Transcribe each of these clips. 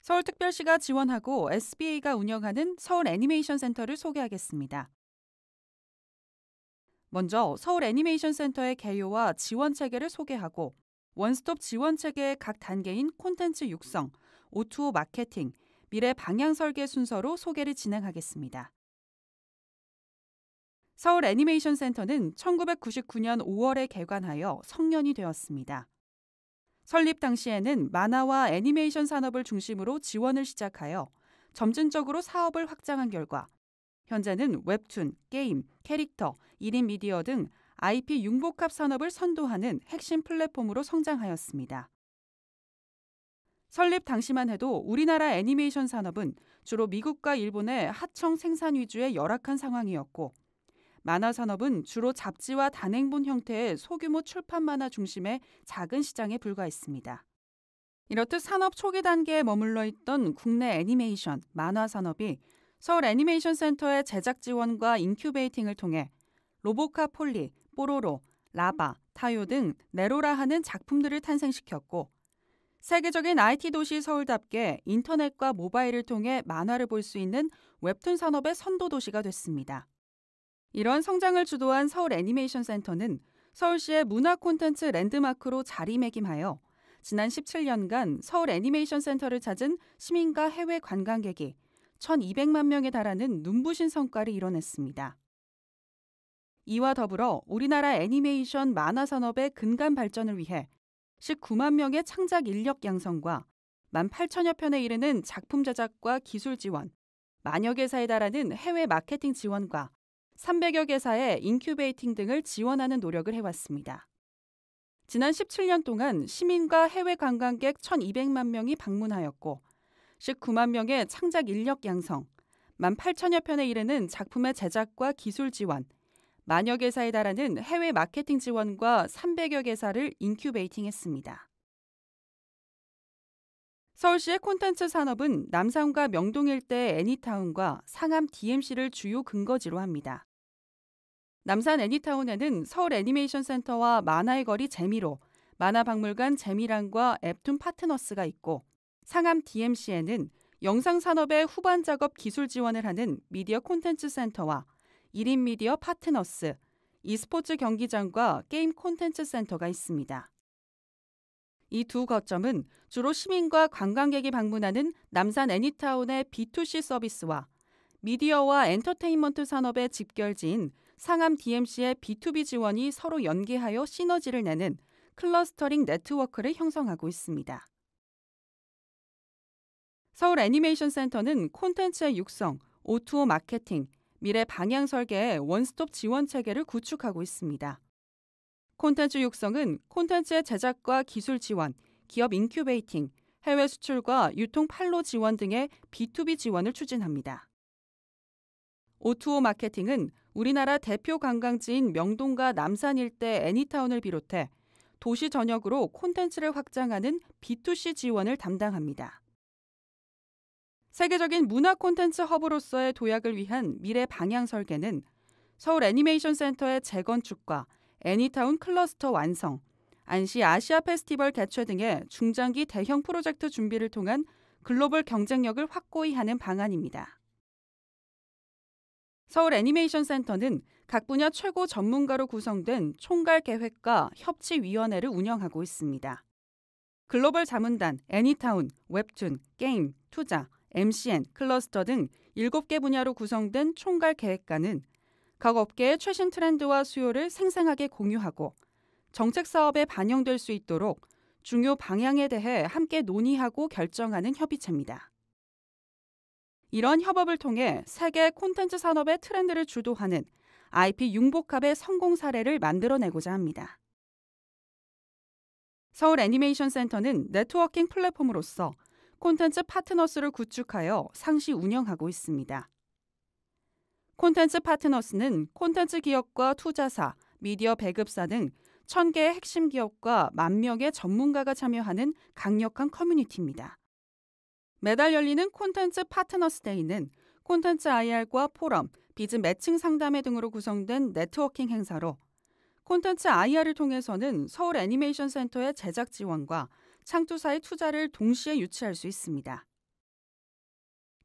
서울특별시가 지원하고 SBA가 운영하는 서울 애니메이션 센터를 소개하겠습니다. 먼저 서울 애니메이션 센터의 개요와 지원 체계를 소개하고 원스톱 지원 체계의 각 단계인 콘텐츠 육성, O2O 마케팅, 미래 방향 설계 순서로 소개를 진행하겠습니다. 서울 애니메이션 센터는 1999년 5월에 개관하여 성년이 되었습니다. 설립 당시에는 만화와 애니메이션 산업을 중심으로 지원을 시작하여 점진적으로 사업을 확장한 결과 현재는 웹툰, 게임, 캐릭터, 1인 미디어 등 IP 융복합 산업을 선도하는 핵심 플랫폼으로 성장하였습니다. 설립 당시만 해도 우리나라 애니메이션 산업은 주로 미국과 일본의 하청 생산 위주의 열악한 상황이었고 만화 산업은 주로 잡지와 단행본 형태의 소규모 출판 만화 중심의 작은 시장에 불과했습니다. 이렇듯 산업 초기 단계에 머물러 있던 국내 애니메이션, 만화 산업이 서울 애니메이션 센터의 제작 지원과 인큐베이팅을 통해 로보카 폴리, 뽀로로, 라바, 타요 등 네로라 하는 작품들을 탄생시켰고 세계적인 IT 도시 서울답게 인터넷과 모바일을 통해 만화를 볼 수 있는 웹툰 산업의 선도 도시가 됐습니다. 이런 성장을 주도한 서울 애니메이션 센터는 서울시의 문화 콘텐츠 랜드마크로 자리매김하여 지난 17년간 서울 애니메이션 센터를 찾은 시민과 해외 관광객이 1,200만 명에 달하는 눈부신 성과를 이뤄냈습니다. 이와 더불어 우리나라 애니메이션 만화 산업의 근간 발전을 위해 19만 명의 창작 인력 양성과 18,000여 편에 이르는 작품 제작과 기술 지원, 만여 개사에 달하는 해외 마케팅 지원과 300여 개사의 인큐베이팅 등을 지원하는 노력을 해왔습니다. 지난 17년 동안 시민과 해외 관광객 1,200만 명이 방문하였고 19만 명의 창작 인력 양성, 18,000여 편에 이르는 작품의 제작과 기술 지원, 만여 개사에 달하는 해외 마케팅 지원과 300여 개사를 인큐베이팅했습니다. 서울시의 콘텐츠 산업은 남산과 명동 일대의 애니타운과 상암 DMC를 주요 근거지로 합니다. 남산 애니타운에는 서울 애니메이션 센터와 만화의 거리 재미로, 만화박물관 재미랑과 앱툰 파트너스가 있고 상암 DMC에는 영상산업의 후반 작업 기술 지원을 하는 미디어 콘텐츠 센터와 1인 미디어 파트너스, e스포츠 경기장과 게임 콘텐츠 센터가 있습니다. 이 두 거점은 주로 시민과 관광객이 방문하는 남산 애니타운의 B2C 서비스와 미디어와 엔터테인먼트 산업의 집결지인 상암 DMC의 B2B 지원이 서로 연계하여 시너지를 내는 클러스터링 네트워크를 형성하고 있습니다. 서울 애니메이션 센터는 콘텐츠의 육성, O2O 마케팅, 미래 방향 설계의 원스톱 지원 체계를 구축하고 있습니다. 콘텐츠 육성은 콘텐츠의 제작과 기술 지원, 기업 인큐베이팅, 해외 수출과 유통 판로 지원 등의 B2B 지원을 추진합니다. O2O 마케팅은 우리나라 대표 관광지인 명동과 남산 일대 애니타운을 비롯해 도시 전역으로 콘텐츠를 확장하는 B2C 지원을 담당합니다. 세계적인 문화 콘텐츠 허브로서의 도약을 위한 미래 방향 설계는 서울 애니메이션 센터의 재건축과 애니타운 클러스터 완성, 안시 아시아 페스티벌 개최 등의 중장기 대형 프로젝트 준비를 통한 글로벌 경쟁력을 확고히 하는 방안입니다. 서울 애니메이션 센터는 각 분야 최고 전문가로 구성된 총괄 계획과 협치위원회를 운영하고 있습니다. 글로벌 자문단, 애니타운, 웹툰, 게임, 투자, MCN, 클러스터 등 7개 분야로 구성된 총괄 계획과는 각 업계의 최신 트렌드와 수요를 생생하게 공유하고 정책 사업에 반영될 수 있도록 중요 방향에 대해 함께 논의하고 결정하는 협의체입니다. 이런 협업을 통해 세계 콘텐츠 산업의 트렌드를 주도하는 IP 융복합의 성공 사례를 만들어내고자 합니다. 서울 애니메이션 센터는 네트워킹 플랫폼으로서 콘텐츠 파트너스를 구축하여 상시 운영하고 있습니다. 콘텐츠 파트너스는 콘텐츠 기업과 투자사, 미디어 배급사 등 1,000개의 핵심 기업과 10,000명의 전문가가 참여하는 강력한 커뮤니티입니다. 매달 열리는 콘텐츠 파트너스 데이는 콘텐츠 IR과 포럼, 비즈 매칭 상담회 등으로 구성된 네트워킹 행사로 콘텐츠 IR을 통해서는 서울 애니메이션 센터의 제작 지원과 창투사의 투자를 동시에 유치할 수 있습니다.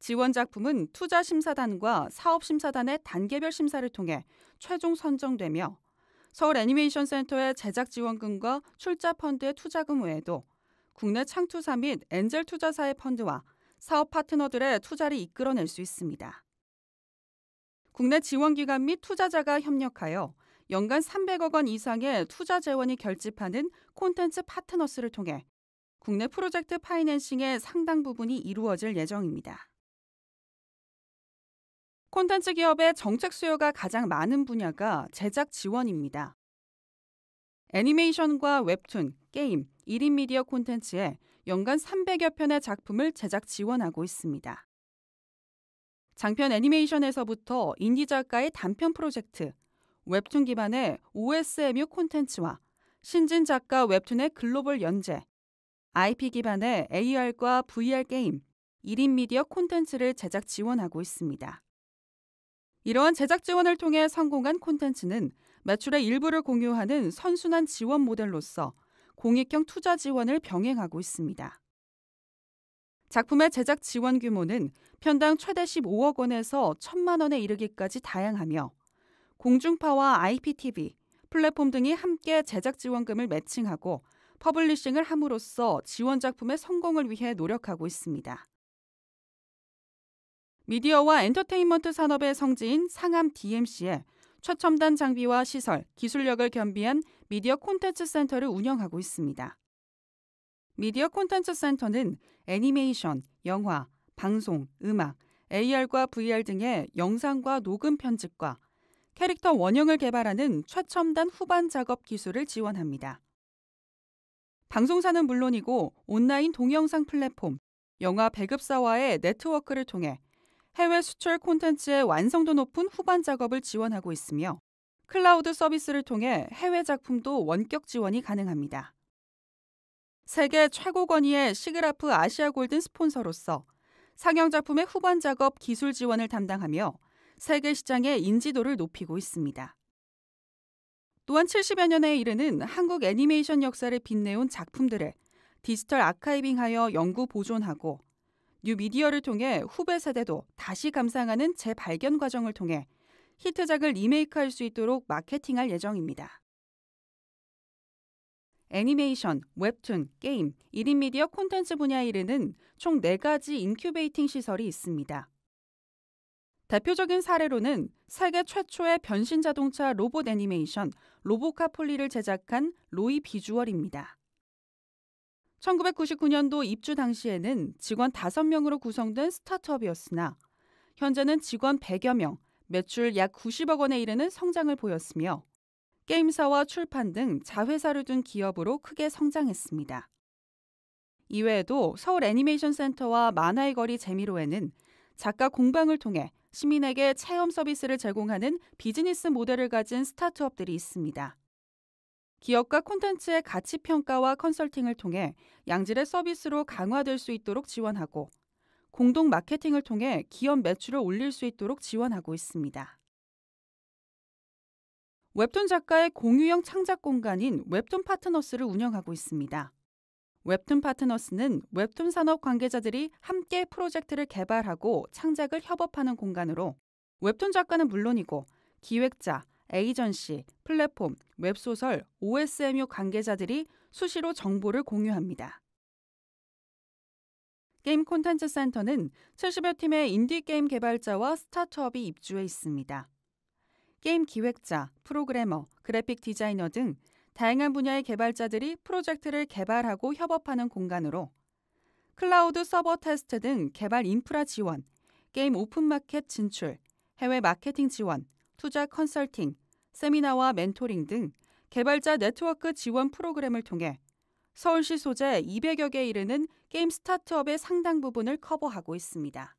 지원 작품은 투자심사단과 사업심사단의 단계별 심사를 통해 최종 선정되며 서울 애니메이션센터의 제작 지원금과 출자 펀드의 투자금 외에도 국내 창투사 및 엔젤 투자사의 펀드와 사업 파트너들의 투자를 이끌어낼 수 있습니다. 국내 지원기관 및 투자자가 협력하여 연간 300억 원 이상의 투자 재원이 결집하는 콘텐츠 파트너스를 통해 국내 프로젝트 파이낸싱의 상당 부분이 이루어질 예정입니다. 콘텐츠 기업의 정책 수요가 가장 많은 분야가 제작 지원입니다. 애니메이션과 웹툰, 게임, 1인 미디어 콘텐츠에 연간 300여 편의 작품을 제작 지원하고 있습니다. 장편 애니메이션에서부터 인디 작가의 단편 프로젝트, 웹툰 기반의 OSMU 콘텐츠와 신진 작가 웹툰의 글로벌 연재, IP 기반의 AR과 VR 게임, 1인 미디어 콘텐츠를 제작 지원하고 있습니다. 이러한 제작 지원을 통해 성공한 콘텐츠는 매출의 일부를 공유하는 선순환 지원 모델로서 공익형 투자 지원을 병행하고 있습니다. 작품의 제작 지원 규모는 편당 최대 15억 원에서 1,000만 원에 이르기까지 다양하며 공중파와 IPTV, 플랫폼 등이 함께 제작 지원금을 매칭하고 퍼블리싱을 함으로써 지원 작품의 성공을 위해 노력하고 있습니다. 미디어와 엔터테인먼트 산업의 성지인 상암 DMC에 최첨단 장비와 시설, 기술력을 겸비한 미디어 콘텐츠 센터를 운영하고 있습니다. 미디어 콘텐츠 센터는 애니메이션, 영화, 방송, 음악, AR과 VR 등의 영상과 녹음 편집과 캐릭터 원형을 개발하는 최첨단 후반 작업 기술을 지원합니다. 방송사는 물론이고 온라인 동영상 플랫폼, 영화 배급사와의 네트워크를 통해 해외 수출 콘텐츠의 완성도 높은 후반 작업을 지원하고 있으며 클라우드 서비스를 통해 해외 작품도 원격 지원이 가능합니다. 세계 최고 권위의 시그라프 아시아 골든 스폰서로서 상영 작품의 후반 작업 기술 지원을 담당하며 세계 시장의 인지도를 높이고 있습니다. 또한 70여 년에 이르는 한국 애니메이션 역사를 빛내온 작품들을 디지털 아카이빙하여 영구 보존하고 뉴미디어를 통해 후배 세대도 다시 감상하는 재발견 과정을 통해 히트작을 리메이크할 수 있도록 마케팅할 예정입니다. 애니메이션, 웹툰, 게임, 1인 미디어 콘텐츠 분야에 이르는 총 4가지 인큐베이팅 시설이 있습니다. 대표적인 사례로는 세계 최초의 변신 자동차 로봇 애니메이션 로보카 폴리를 제작한 로이 비주얼입니다. 1999년도 입주 당시에는 직원 5명으로 구성된 스타트업이었으나 현재는 직원 100여 명, 매출 약 90억 원에 이르는 성장을 보였으며 게임사와 출판 등 자회사를 둔 기업으로 크게 성장했습니다. 이외에도 서울 애니메이션 센터와 만화의 거리 재미로에는 작가 공방을 통해 시민에게 체험 서비스를 제공하는 비즈니스 모델을 가진 스타트업들이 있습니다. 기업과 콘텐츠의 가치 평가와 컨설팅을 통해 양질의 서비스로 강화될 수 있도록 지원하고 공동 마케팅을 통해 기업 매출을 올릴 수 있도록 지원하고 있습니다. 웹툰 작가의 공유형 창작 공간인 웹툰 파트너스를 운영하고 있습니다. 웹툰 파트너스는 웹툰 산업 관계자들이 함께 프로젝트를 개발하고 창작을 협업하는 공간으로 웹툰 작가는 물론이고 기획자, 에이전시, 플랫폼, 웹소설, OSMU 관계자들이 수시로 정보를 공유합니다. 게임 콘텐츠 센터는 70여 팀의 인디게임 개발자와 스타트업이 입주해 있습니다. 게임 기획자, 프로그래머, 그래픽 디자이너 등 다양한 분야의 개발자들이 프로젝트를 개발하고 협업하는 공간으로 클라우드 서버 테스트 등 개발 인프라 지원, 게임 오픈마켓 진출, 해외 마케팅 지원, 투자 컨설팅, 세미나와 멘토링 등 개발자 네트워크 지원 프로그램을 통해 서울시 소재 200여 개에 이르는 게임 스타트업의 상당 부분을 커버하고 있습니다.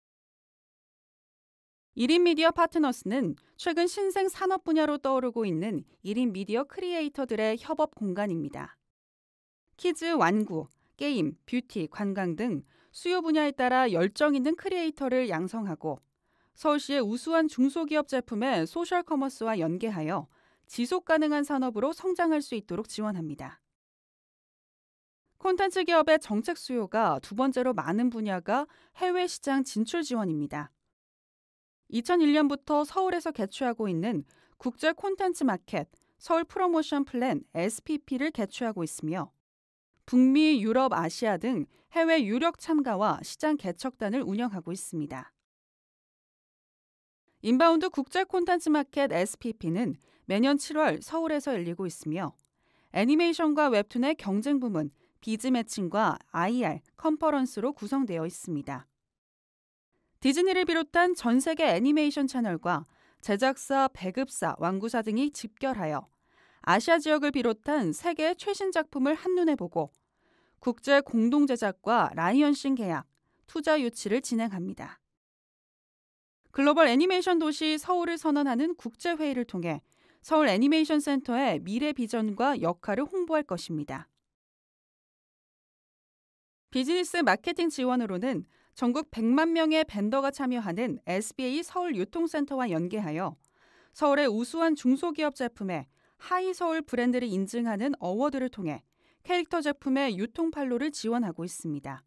1인 미디어 파트너스는 최근 신생 산업 분야로 떠오르고 있는 1인 미디어 크리에이터들의 협업 공간입니다. 키즈, 완구, 게임, 뷰티, 관광 등 수요 분야에 따라 열정 있는 크리에이터를 양성하고 서울시의 우수한 중소기업 제품의 소셜 커머스와 연계하여 지속 가능한 산업으로 성장할 수 있도록 지원합니다. 콘텐츠 기업의 정책 수요가 두 번째로 많은 분야가 해외 시장 진출 지원입니다. 2001년부터 서울에서 개최하고 있는 국제 콘텐츠 마켓 서울 프로모션 플랜 SPP를 개최하고 있으며 북미, 유럽, 아시아 등 해외 유력 참가와 시장 개척단을 운영하고 있습니다. 인바운드 국제 콘텐츠 마켓 SPP는 매년 7월 서울에서 열리고 있으며 애니메이션과 웹툰의 경쟁 부문 비즈 매칭과 IR, 컨퍼런스로 구성되어 있습니다. 디즈니를 비롯한 전 세계 애니메이션 채널과 제작사, 배급사, 완구사 등이 집결하여 아시아 지역을 비롯한 세계의 최신 작품을 한눈에 보고 국제 공동 제작과 라이언싱 계약, 투자 유치를 진행합니다. 글로벌 애니메이션 도시 서울을 선언하는 국제회의를 통해 서울 애니메이션 센터의 미래 비전과 역할을 홍보할 것입니다. 비즈니스 마케팅 지원으로는 전국 100만 명의 벤더가 참여하는 SBA 서울 유통센터와 연계하여 서울의 우수한 중소기업 제품에 하이서울 브랜드를 인증하는 어워드를 통해 캐릭터 제품의 유통 판로를 지원하고 있습니다.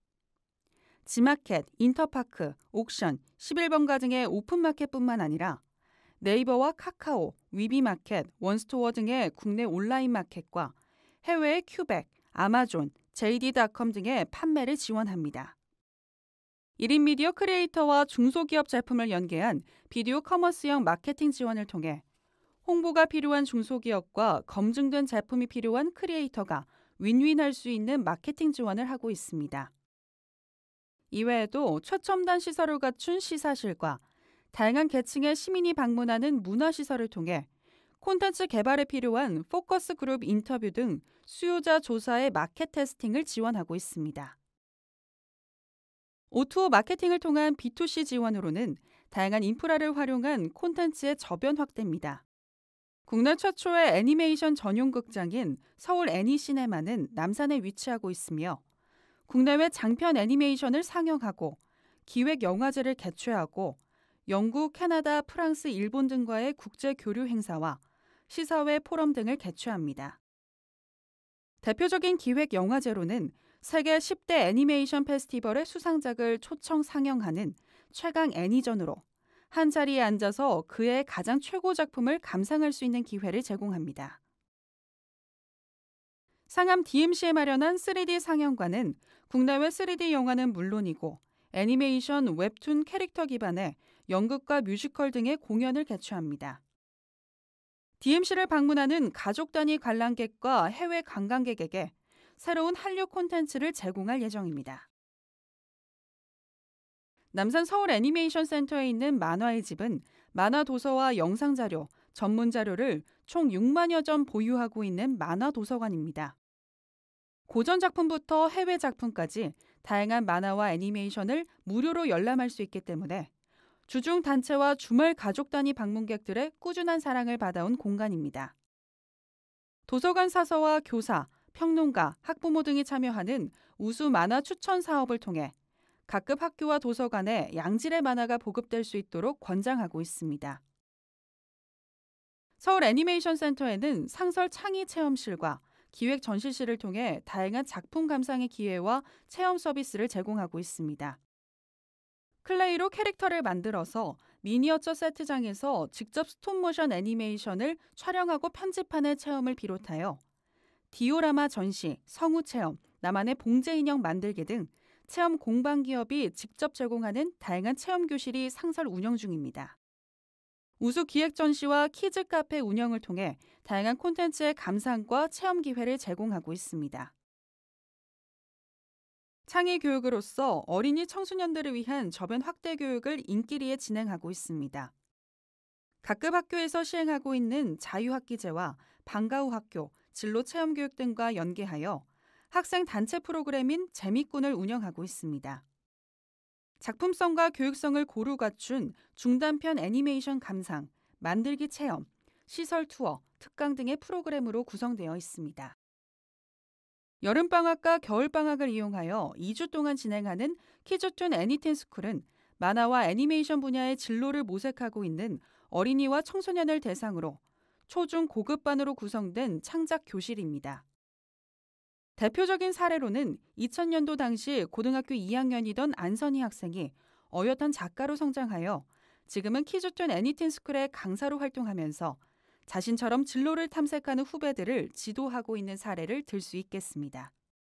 지마켓, 인터파크, 옥션, 11번가 등의 오픈마켓뿐만 아니라 네이버와 카카오, 위비마켓, 원스토어 등의 국내 온라인 마켓과 해외의 큐백, 아마존, JD.com 등의 판매를 지원합니다. 1인 미디어 크리에이터와 중소기업 제품을 연계한 비디오 커머스형 마케팅 지원을 통해 홍보가 필요한 중소기업과 검증된 제품이 필요한 크리에이터가 윈윈할 수 있는 마케팅 지원을 하고 있습니다. 이외에도 최첨단 시설을 갖춘 시사실과 다양한 계층의 시민이 방문하는 문화시설을 통해 콘텐츠 개발에 필요한 포커스 그룹 인터뷰 등 수요자 조사의 마켓 테스팅을 지원하고 있습니다. O2O 마케팅을 통한 B2C 지원으로는 다양한 인프라를 활용한 콘텐츠의 저변 확대입니다. 국내 최초의 애니메이션 전용 극장인 서울 애니시네마는 남산에 위치하고 있으며 국내외 장편 애니메이션을 상영하고 기획 영화제를 개최하고 영국, 캐나다, 프랑스, 일본 등과의 국제 교류 행사와 시사회 포럼 등을 개최합니다. 대표적인 기획 영화제로는 세계 10대 애니메이션 페스티벌의 수상작을 초청 상영하는 최강 애니전으로 한 자리에 앉아서 그의 가장 최고 작품을 감상할 수 있는 기회를 제공합니다. 상암 DMC에 마련한 3D 상영관은 국내외 3D 영화는 물론이고 애니메이션, 웹툰, 캐릭터 기반의 연극과 뮤지컬 등의 공연을 개최합니다. DMC를 방문하는 가족 단위 관람객과 해외 관광객에게 새로운 한류 콘텐츠를 제공할 예정입니다. 남산 서울 애니메이션 센터에 있는 만화의 집은 만화 도서와 영상 자료, 전문 자료를 총 6만여 점 보유하고 있는 만화 도서관입니다. 고전 작품부터 해외 작품까지 다양한 만화와 애니메이션을 무료로 열람할 수 있기 때문에 주중 단체와 주말 가족 단위 방문객들의 꾸준한 사랑을 받아온 공간입니다. 도서관 사서와 교사, 평론가, 학부모 등이 참여하는 우수 만화 추천 사업을 통해 각급 학교와 도서관에 양질의 만화가 보급될 수 있도록 권장하고 있습니다. 서울 애니메이션 센터에는 상설 창의 체험실과 기획 전시실을 통해 다양한 작품 감상의 기회와 체험 서비스를 제공하고 있습니다. 클레이로 캐릭터를 만들어서 미니어처 세트장에서 직접 스톱모션 애니메이션을 촬영하고 편집하는 체험을 비롯하여 디오라마 전시, 성우 체험, 나만의 봉제 인형 만들기 등 체험 공방 기업이 직접 제공하는 다양한 체험 교실이 상설 운영 중입니다. 우수 기획 전시와 키즈 카페 운영을 통해 다양한 콘텐츠의 감상과 체험 기회를 제공하고 있습니다. 창의 교육으로서 어린이 청소년들을 위한 저변 확대 교육을 인기리에 진행하고 있습니다. 각급 학교에서 시행하고 있는 자유학기제와 방과후 학교, 진로 체험 교육 등과 연계하여 학생 단체 프로그램인 재미꾼을 운영하고 있습니다. 작품성과 교육성을 고루 갖춘 중단편 애니메이션 감상, 만들기 체험, 시설 투어, 특강 등의 프로그램으로 구성되어 있습니다. 여름방학과 겨울방학을 이용하여 2주 동안 진행하는 키즈툰 애니텐 스쿨은 만화와 애니메이션 분야의 진로를 모색하고 있는 어린이와 청소년을 대상으로 초중 고급반으로 구성된 창작 교실입니다. 대표적인 사례로는 2000년도 당시 고등학교 2학년이던 안선희 학생이 어엿한 작가로 성장하여 지금은 키즈툰 애니틴 스쿨의 강사로 활동하면서 자신처럼 진로를 탐색하는 후배들을 지도하고 있는 사례를 들 수 있겠습니다.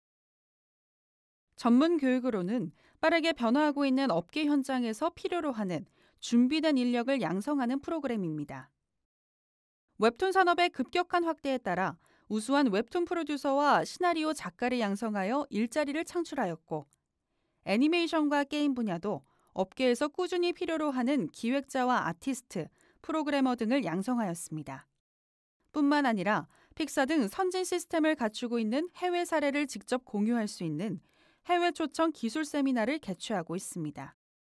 전문 교육으로는 빠르게 변화하고 있는 업계 현장에서 필요로 하는 준비된 인력을 양성하는 프로그램입니다. 웹툰 산업의 급격한 확대에 따라 우수한 웹툰 프로듀서와 시나리오 작가를 양성하여 일자리를 창출하였고, 애니메이션과 게임 분야도 업계에서 꾸준히 필요로 하는 기획자와 아티스트, 프로그래머 등을 양성하였습니다. 뿐만 아니라 픽사 등 선진 시스템을 갖추고 있는 해외 사례를 직접 공유할 수 있는 해외 초청 기술 세미나를 개최하고 있습니다.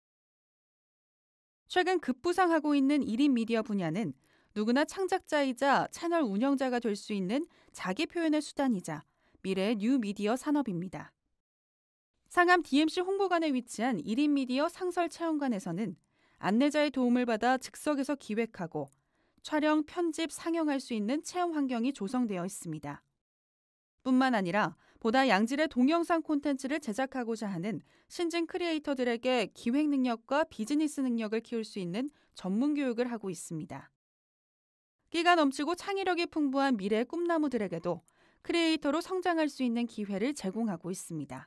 최근 급부상하고 있는 1인 미디어 분야는 누구나 창작자이자 채널 운영자가 될 수 있는 자기 표현의 수단이자 미래의 뉴 미디어 산업입니다. 상암 DMC 홍보관에 위치한 1인 미디어 상설 체험관에서는 안내자의 도움을 받아 즉석에서 기획하고 촬영, 편집, 상영할 수 있는 체험 환경이 조성되어 있습니다. 뿐만 아니라 보다 양질의 동영상 콘텐츠를 제작하고자 하는 신진 크리에이터들에게 기획 능력과 비즈니스 능력을 키울 수 있는 전문 교육을 하고 있습니다. 끼가 넘치고 창의력이 풍부한 미래의 꿈나무들에게도 크리에이터로 성장할 수 있는 기회를 제공하고 있습니다.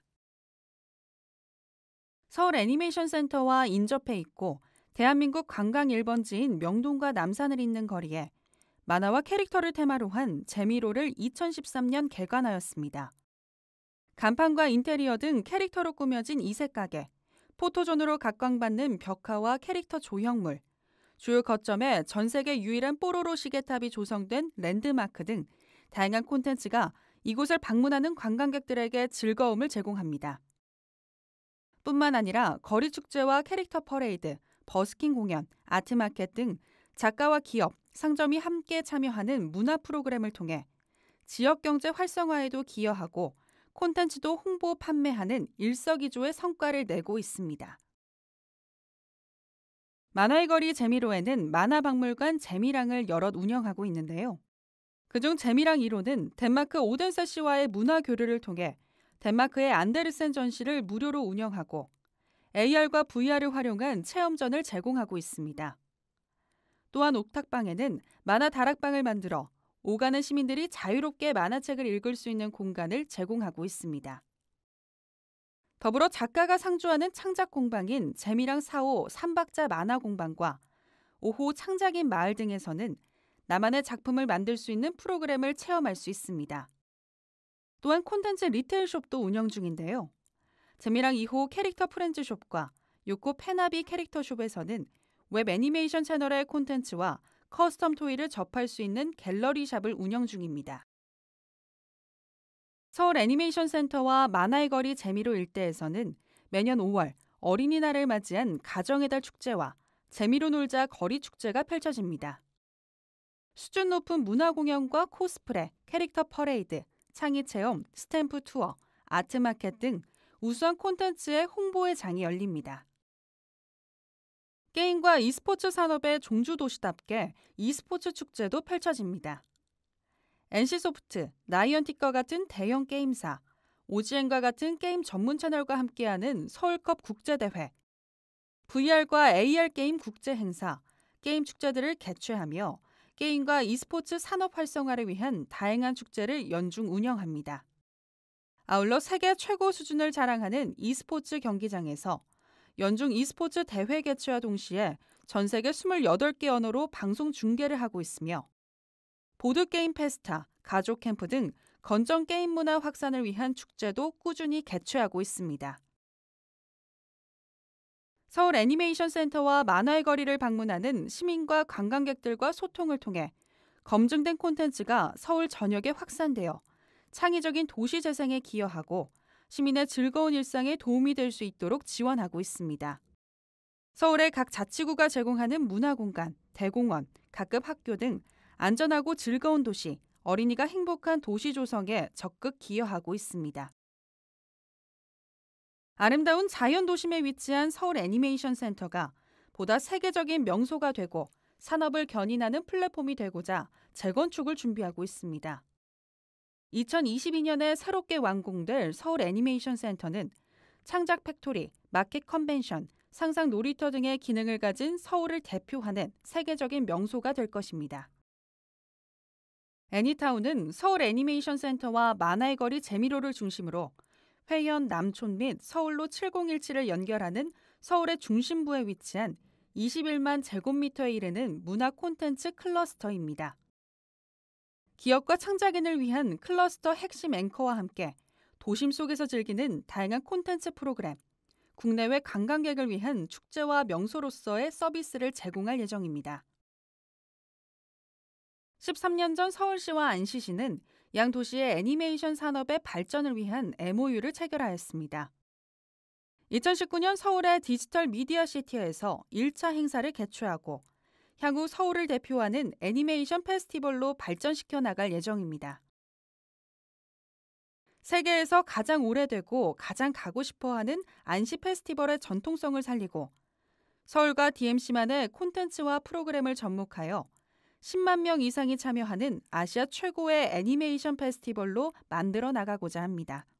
서울 애니메이션 센터와 인접해 있고 대한민국 관광 1번지인 명동과 남산을 잇는 거리에 만화와 캐릭터를 테마로 한 재미로를 2013년 개관하였습니다. 간판과 인테리어 등 캐릭터로 꾸며진 이색 가게, 포토존으로 각광받는 벽화와 캐릭터 조형물, 주요 거점에 전 세계 유일한 뽀로로 시계탑이 조성된 랜드마크 등 다양한 콘텐츠가 이곳을 방문하는 관광객들에게 즐거움을 제공합니다. 뿐만 아니라 거리 축제와 캐릭터 퍼레이드, 버스킹 공연, 아트마켓 등 작가와 기업, 상점이 함께 참여하는 문화 프로그램을 통해 지역 경제 활성화에도 기여하고 콘텐츠도 홍보, 판매하는 일석이조의 성과를 내고 있습니다. 만화의 거리 재미로에는 만화박물관 재미랑을 여럿 운영하고 있는데요. 그중 재미랑 1호는 덴마크 오덴세 씨와의 문화 교류를 통해 덴마크의 안데르센 전시를 무료로 운영하고 AR과 VR을 활용한 체험전을 제공하고 있습니다. 또한 옥탑방에는 만화 다락방을 만들어 오가는 시민들이 자유롭게 만화책을 읽을 수 있는 공간을 제공하고 있습니다. 더불어 작가가 상주하는 창작 공방인 재미랑 4호 3박자 만화 공방과 5호 창작인 마을 등에서는 나만의 작품을 만들 수 있는 프로그램을 체험할 수 있습니다. 또한 콘텐츠 리테일숍도 운영 중인데요. 재미랑 2호 캐릭터 프렌즈숍과 6호 페나비 캐릭터숍에서는 웹 애니메이션 채널의 콘텐츠와 커스텀 토이를 접할 수 있는 갤러리샵을 운영 중입니다. 서울 애니메이션 센터와 만화의 거리 재미로 일대에서는 매년 5월 어린이날을 맞이한 가정의 달 축제와 재미로 놀자 거리 축제가 펼쳐집니다. 수준 높은 문화 공연과 코스프레, 캐릭터 퍼레이드, 창의 체험, 스탬프 투어, 아트마켓 등 우수한 콘텐츠의 홍보의 장이 열립니다. 게임과 e스포츠 산업의 종주도시답게 e스포츠 축제도 펼쳐집니다. NC소프트, 나이언틱과 같은 대형 게임사, OGN과 같은 게임 전문 채널과 함께하는 서울컵 국제대회, VR과 AR 게임 국제 행사, 게임 축제들을 개최하며 게임과 e스포츠 산업 활성화를 위한 다양한 축제를 연중 운영합니다. 아울러 세계 최고 수준을 자랑하는 e스포츠 경기장에서 연중 e스포츠 대회 개최와 동시에 전 세계 28개 언어로 방송 중계를 하고 있으며 보드게임 페스타, 가족 캠프 등 건전 게임 문화 확산을 위한 축제도 꾸준히 개최하고 있습니다. 서울 애니메이션 센터와 만화의 거리를 방문하는 시민과 관광객들과 소통을 통해 검증된 콘텐츠가 서울 전역에 확산되어 창의적인 도시 재생에 기여하고 시민의 즐거운 일상에 도움이 될 수 있도록 지원하고 있습니다. 서울의 각 자치구가 제공하는 문화공간, 대공원, 각급 학교 등 안전하고 즐거운 도시, 어린이가 행복한 도시 조성에 적극 기여하고 있습니다. 아름다운 자연 도심에 위치한 서울 애니메이션 센터가 보다 세계적인 명소가 되고 산업을 견인하는 플랫폼이 되고자 재건축을 준비하고 있습니다. 2022년에 새롭게 완공될 서울 애니메이션 센터는 창작 팩토리, 마켓 컨벤션, 상상 놀이터 등의 기능을 가진 서울을 대표하는 세계적인 명소가 될 것입니다. 애니타운은 서울 애니메이션 센터와 만화의 거리 재미로를 중심으로 회현, 남촌 및 서울로 7017을 연결하는 서울의 중심부에 위치한 21만 제곱미터에 이르는 문화 콘텐츠 클러스터입니다. 기업과 창작인을 위한 클러스터 핵심 앵커와 함께 도심 속에서 즐기는 다양한 콘텐츠 프로그램, 국내외 관광객을 위한 축제와 명소로서의 서비스를 제공할 예정입니다. 13년 전 서울시와 안시시는 양 도시의 애니메이션 산업의 발전을 위한 MOU를 체결하였습니다. 2019년 서울의 디지털 미디어 시티에서 1차 행사를 개최하고 향후 서울을 대표하는 애니메이션 페스티벌로 발전시켜 나갈 예정입니다. 세계에서 가장 오래되고 가장 가고 싶어하는 안시 페스티벌의 전통성을 살리고 서울과 DMC만의 콘텐츠와 프로그램을 접목하여 10만 명 이상이 참여하는 아시아 최고의 애니메이션 페스티벌로 만들어 나가고자 합니다.